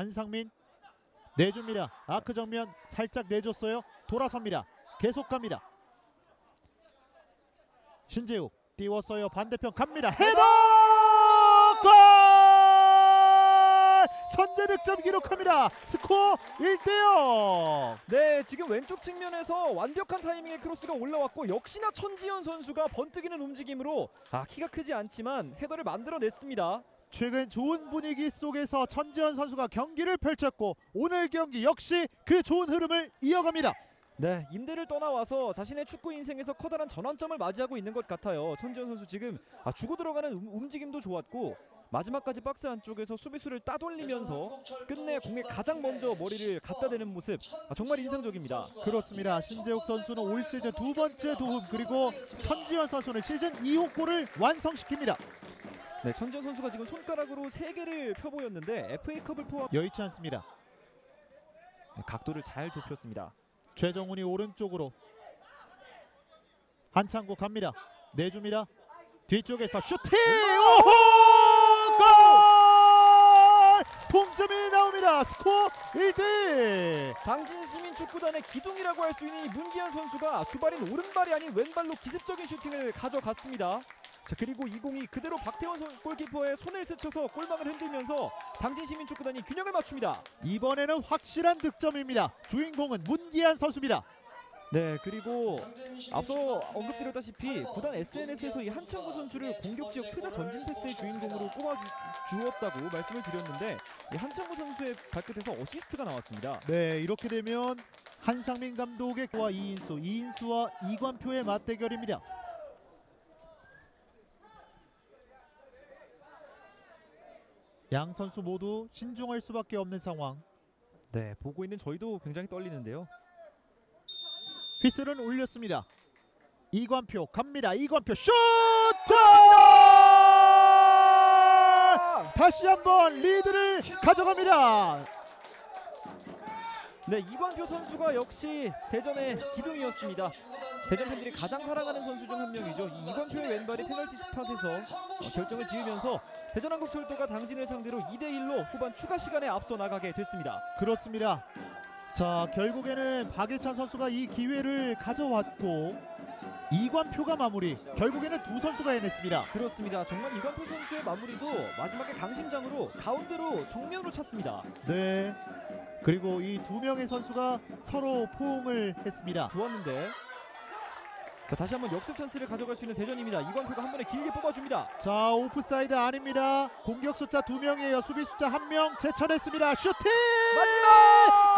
안상민 내줍니다. 아크 정면 살짝 내줬어요. 돌아섭니다. 계속 갑니다. 신재욱 띄웠어요. 반대편 갑니다. 헤더! 골! 선제 득점 기록합니다. 스코어 1대0. 네, 지금 왼쪽 측면에서 완벽한 타이밍의 크로스가 올라왔고 역시나 천지현 선수가 번뜩이는 움직임으로 키가 크지 않지만 헤더를 만들어냈습니다. 최근 좋은 분위기 속에서 천지현 선수가 경기를 펼쳤고 오늘 경기 역시 그 좋은 흐름을 이어갑니다. 네, 임대를 떠나와서 자신의 축구 인생에서 커다란 전환점을 맞이하고 있는 것 같아요. 천지현 선수 지금 주고 들어가는 움직임도 좋았고 마지막까지 박스 안쪽에서 수비수를 따돌리면서 끝내 공에 가장 먼저 머리를 갖다 대는 모습 정말 인상적입니다. 그렇습니다. 신재욱 선수는 올 시즌 두 번째 도움, 그리고 천지현 선수는 시즌 2호 골을 완성시킵니다. 네, 천지현 선수가 지금 손가락으로 3개를 펴보였는데 FA컵을 포함 여의치 않습니다. 네, 각도를 잘 좁혔습니다. 최정훈이 오른쪽으로 한창구 갑니다. 내줍니다. 뒤쪽에서 슈팅! 오호! 골! 동점이 나옵니다. 스코어 1대1. 당진시민축구단의 기둥이라고 할 수 있는 문기한 선수가 주발인 오른발이 아닌 왼발로 기습적인 슈팅을 가져갔습니다. 자, 그리고 이 공이 그대로 박태원 골키퍼의 손을 스쳐서 골망을 흔들면서 당진시민축구단이 균형을 맞춥니다. 이번에는 확실한 득점입니다. 주인공은 문기한 선수입니다. 네, 그리고 앞서 언급드렸다시피 구단 SNS에서 이 한창구 선수를 공격지역 최다 전진 패스의 주인공으로 꼽아주었다고 말씀을 드렸는데 이 한창구 선수의 발끝에서 어시스트가 나왔습니다. 네, 이렇게 되면 한상민 감독의 와 이인수와 이관표의 맞대결입니다. 양 선수 모두 신중할 수밖에 없는 상황. 네, 보고 있는 저희도 굉장히 떨리는데요. 휘슬은 올렸습니다. 이관표 갑니다. 이관표 슛! 다시 한번 리드를 가져갑니다. 네, 이관표 선수가 역시 대전의 기둥이었습니다. 대전 팬들이 가장 사랑하는 선수 중 한 명이죠. 이 이관표의 왼발이 페널티 스팟에서 결정을 지으면서 대전한국철도가 당진을 상대로 2대1로 후반 추가 시간에 앞서 나가게 됐습니다. 그렇습니다. 자, 결국에는 박예찬 선수가 이 기회를 가져왔고 이관표가 마무리. 결국에는 두 선수가 해냈습니다. 그렇습니다. 정말 이관표 선수의 마무리도 마지막에 강심장으로 가운데로 정면으로 찼습니다. 네. 그리고 이 두 명의 선수가 서로 포옹을 했습니다. 좋았는데. 자, 다시 한번 역습 찬스를 가져갈 수 있는 대전입니다. 이관표가 한 번에 길게 뽑아줍니다. 자, 오프사이드 아닙니다. 공격 숫자 2명이에요. 수비 숫자 1명 제쳐냈습니다. 슈팅! 마지막!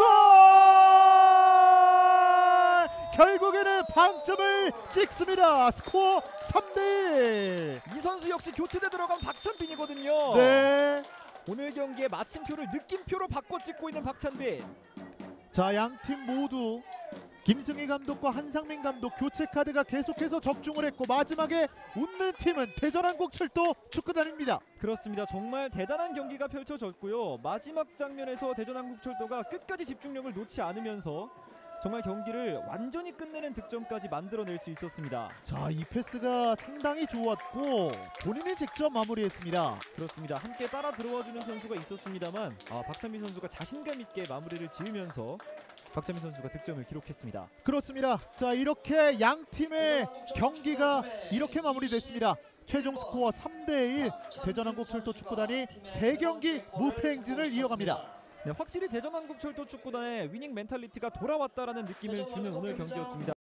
골! 결국에는 방점을 찍습니다. 스코어 3대1. 이 선수 역시 교체돼 들어간 박찬빈이거든요. 네. 오늘 경기에 마침표를 느낌표로 바꿔 찍고 있는 박찬빈. 자, 양팀 모두 김승희 감독과 한상민 감독 교체 카드가 계속해서 적중을 했고 마지막에 웃는 팀은 대전한국철도 축구단입니다. 그렇습니다. 정말 대단한 경기가 펼쳐졌고요. 마지막 장면에서 대전한국철도가 끝까지 집중력을 놓지 않으면서 정말 경기를 완전히 끝내는 득점까지 만들어낼 수 있었습니다. 자, 이 패스가 상당히 좋았고 본인이 직접 마무리했습니다. 그렇습니다. 함께 따라 들어와주는 선수가 있었습니다만 박찬민 선수가 자신감 있게 마무리를 지으면서 박찬민 선수가 득점을 기록했습니다. 그렇습니다. 자, 이렇게 양 팀의 경기가 이렇게 마무리됐습니다. 최종 스코어 3대1. 대전한국철도 축구단이 3경기 무패 행진을 이어갑니다. 네, 확실히 대전한국철도 축구단의 위닝 멘탈리티가 돌아왔다라는 느낌을 주는 오늘 경기였습니다.